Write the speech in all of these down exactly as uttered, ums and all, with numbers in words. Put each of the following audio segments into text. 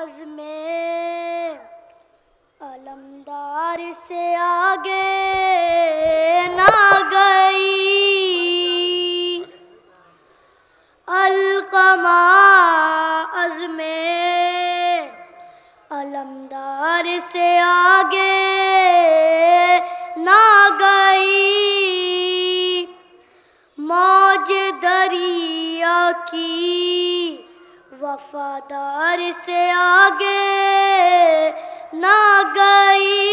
عزم علمدار سے آگے نہ گئی، القمہ عزم علمدار سے آگے نہ گئی، موج دریا کی وفادار سے آگے نہ گئی،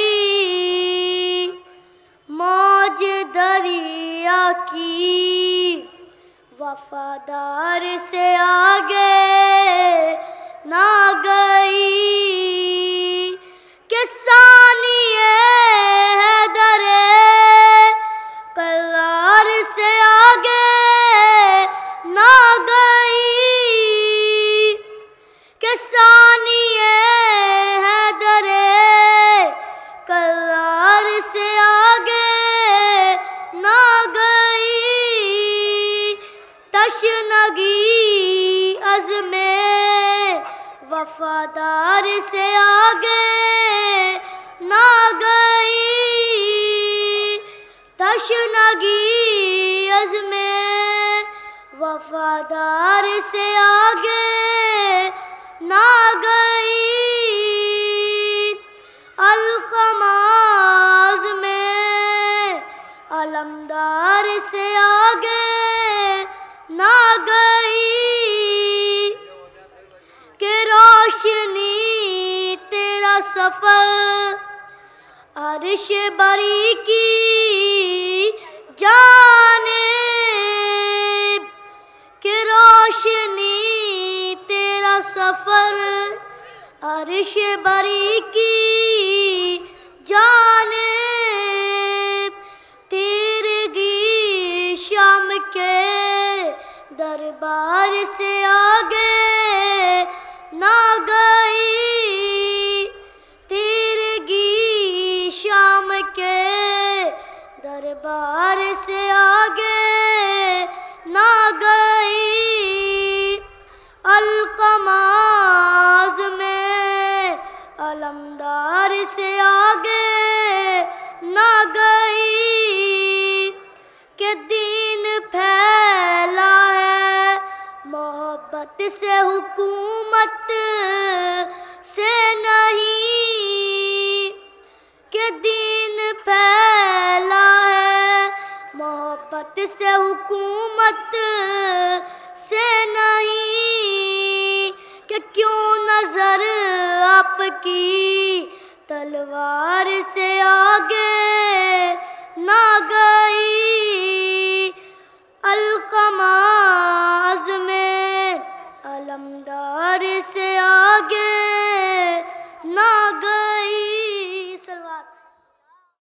موج دریا کی وفادار سے آگے نہ گئی، کہ ثانی حیدر کرار سے آگے نہ گئی، کہ ثانی حیدر کرار سے آگے نہ گئی، تشنگی عزم وفادار سے آگے نہ گئی، تشنگی عزم وفادار سے آگے نہ گئی، القمہ عزم علمدار سے آگے نہ گئی، کہ روشنی تیرا سفر عرش بری کی جانب، کہ روشنی تیرا سفر عرش بری کی جانب، تیرگی شام کے دربار سے آگے نہ گئی، تیرگی شام کے دربار سے آگے نہ گئی، القمہ عزم علمدار سے آگے نہ گئی، کہ دین پھیلا ہے محبت سے حکومت سے نہیں، کہ دین پھیلا ہے محبت سے حکومت سے نہیں، کہ کیوں نظر آپ کی تلوار سے آگے نہ گئی۔